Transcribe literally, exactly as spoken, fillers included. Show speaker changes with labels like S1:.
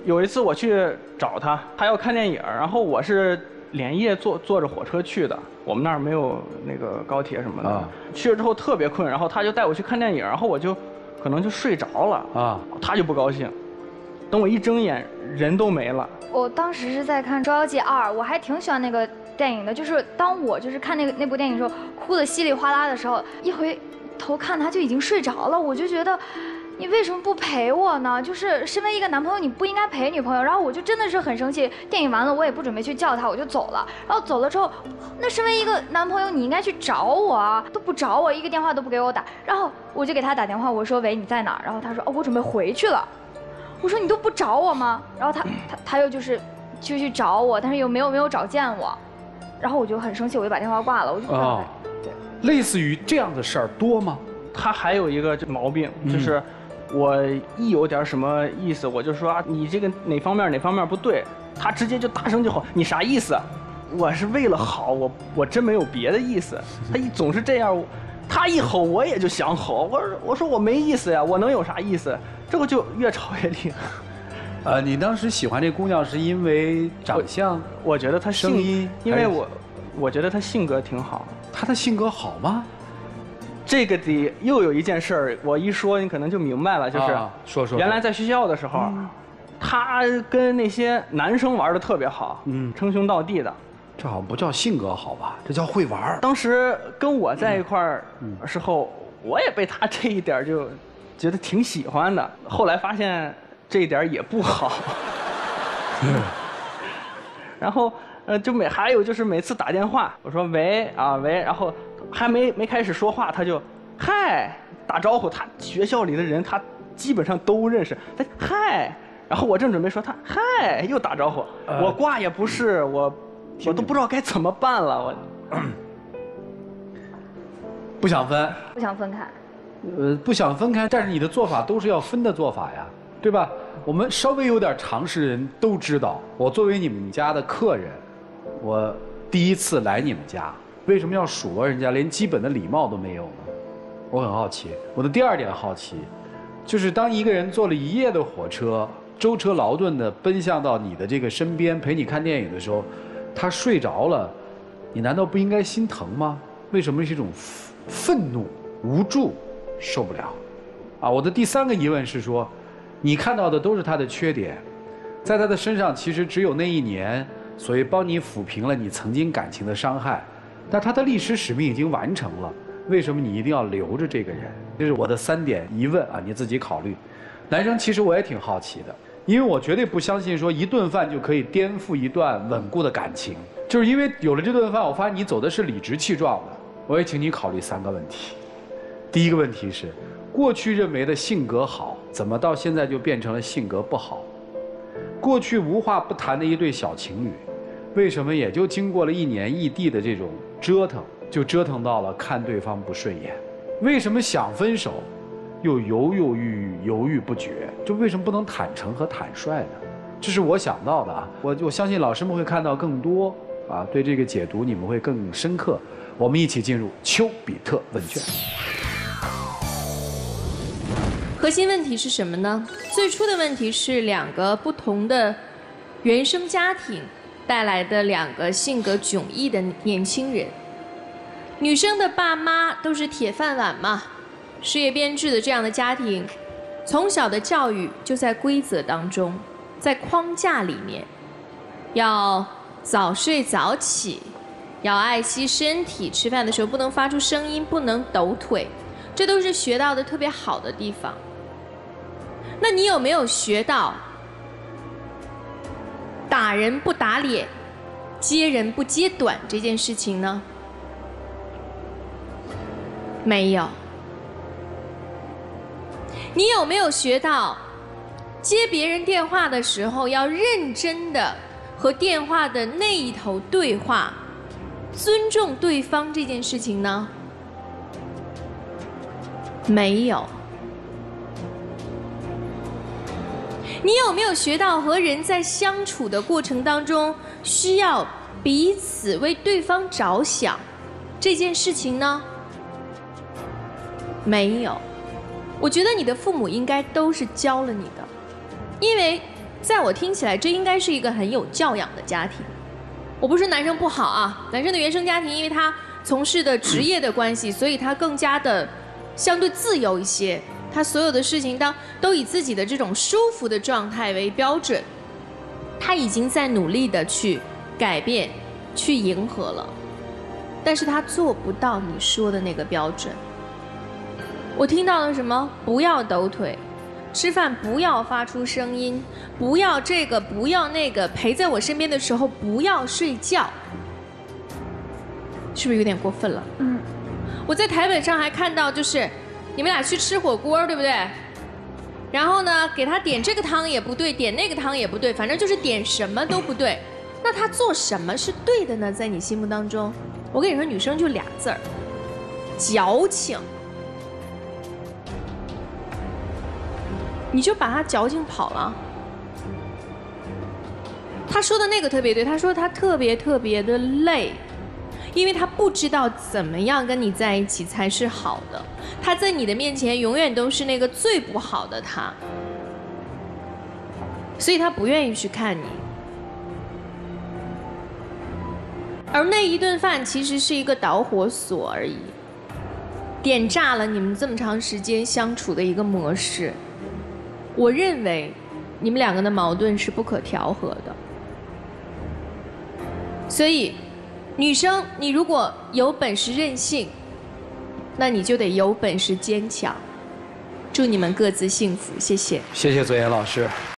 S1: 有一次我去找他，他要看电影，然后我是连夜坐坐着火车去的，我们那儿没有那个高铁什么的。啊、去了之后特别困，然后他就带我去看电影，然后我就可能就睡着了啊，他就不高兴。等我一睁眼，人都没了。
S2: 我当时是在看《捉妖记二》，我还挺喜欢那个电影的。就是当我就是看那个那部电影的时候，哭得稀里哗啦的时候，一回头看他就已经睡着了，我就觉得。你为什么不陪我呢？就是身为一个男朋友，你不应该陪女朋友。然后我就真的是很生气。电影完了，我也不准备去叫他，我就走了。然后走了之后，那身为一个男朋友，你应该去找我啊，都不找我，一个电话都不给我打。然后我就给他打电话，我说喂，你在哪儿？然后他说哦，我准备回去了。我说你都不找我吗？然后他他他又就是就去找我，但是又没有没有找见我。然后我就很生气，我就把电话挂了。我就不知道。哦，
S3: 对，类似于这样的事儿多吗？
S1: 他还有一个毛病就是。嗯我一有点什么意思，我就说啊，你这个哪方面哪方面不对，他直接就大声就吼，你啥意思？我是为了好，我我真没有别的意思。他一总是这样，他一吼我也就想吼，我我说我没意思呀，我能有啥意思？这个就越吵越厉害。
S3: 呃，你当时喜欢这姑娘是因为长相？
S1: 我, 我觉得她声音，因为我我觉得她性格挺好。
S3: 她的性格好吗？
S1: 这个得又有一件事儿，我一说你可能就明白了，就是
S3: 说说，
S1: 原来在学校的时候，他跟那些男生玩的特别好，嗯，称兄道弟的。
S3: 这好像不叫性格好吧？这叫会玩。
S1: 当时跟我在一块儿时候，我也被他这一点就觉得挺喜欢的。后来发现这一点也不好。然后呃，就每还有就是每次打电话，我说喂啊喂，然后。还没没开始说话，他就嗨打招呼。他学校里的人，他基本上都认识。他嗨，然后我正准备说他嗨，又打招呼。呃、我挂也不是，我我都不知道该怎么办了。我
S3: 不想分，
S2: 不想分开。
S3: 呃，不想分开，但是你的做法都是要分的做法呀，对吧？我们稍微有点常识的人都知道，我作为你们家的客人，我第一次来你们家。为什么要数落人家，连基本的礼貌都没有呢？我很好奇。我的第二点好奇，就是当一个人坐了一夜的火车，舟车劳顿地奔向到你的这个身边陪你看电影的时候，他睡着了，你难道不应该心疼吗？为什么是一种愤怒、无助、受不了？啊，我的第三个疑问是说，你看到的都是他的缺点，在他的身上其实只有那一年，所以帮你抚平了你曾经感情的伤害。但他的历史使命已经完成了，为什么你一定要留着这个人？这是我的三点疑问啊，你自己考虑。男生其实我也挺好奇的，因为我绝对不相信说一顿饭就可以颠覆一段稳固的感情，就是因为有了这顿饭，我发现你走的是理直气壮的。我也请你考虑三个问题。第一个问题是，过去认为的性格好，怎么到现在就变成了性格不好？过去无话不谈的一对小情侣，为什么也就经过了一年异地的这种折腾，就折腾到了看对方不顺眼？为什么想分手，又犹犹豫豫、犹豫不决？就为什么不能坦诚和坦率呢？这是我想到的啊。我我相信老师们会看到更多啊，对这个解读你们会更深刻。我们一起进入丘比特问卷。
S4: 核心问题是什么呢？最初的问题是两个不同的原生家庭带来的两个性格迥异的年轻人。女生的爸妈都是铁饭碗嘛，事业编制的这样的家庭，从小的教育就在规则当中，在框架里面，要早睡早起，要爱惜身体，吃饭的时候不能发出声音，不能抖腿，这都是学到的特别好的地方。那你有没有学到打人不打脸，揭人不揭短这件事情呢？没有。你有没有学到接别人电话的时候要认真的和电话的那一头对话，尊重对方这件事情呢？没有。你有没有学到和人在相处的过程当中需要彼此为对方着想这件事情呢？没有。我觉得你的父母应该都是教了你的，因为在我听起来，这应该是一个很有教养的家庭。我不是男生不好啊，男生的原生家庭，因为他从事的职业的关系，所以他更加的相对自由一些。他所有的事情当都以自己的这种舒服的状态为标准。他已经在努力的去改变，去迎合了，但是他做不到你说的那个标准。我听到了什么？不要抖腿，吃饭不要发出声音，不要这个，不要那个，陪在我身边的时候不要睡觉，是不是有点过分了？嗯。我在台本上还看到，就是你们俩去吃火锅，对不对？然后呢，给他点这个汤也不对，点那个汤也不对，反正就是点什么都不对。那他做什么是对的呢？在你心目当中，我跟你说，女生就俩字儿：矫情。你就把他矫情跑了。他说的那个特别对，他说他特别特别的累，因为他不知道怎么样跟你在一起才是好的。他在你的面前永远都是那个最不好的他，所以他不愿意去看你。而那一顿饭其实是一个导火索而已，点炸了你们这么长时间相处的一个模式。我认为你们两个的矛盾是不可调和的。所以女生，你如果有本事任性，那你就得有本事坚强。祝你们各自幸福，谢谢。
S3: 谢谢左岩老师。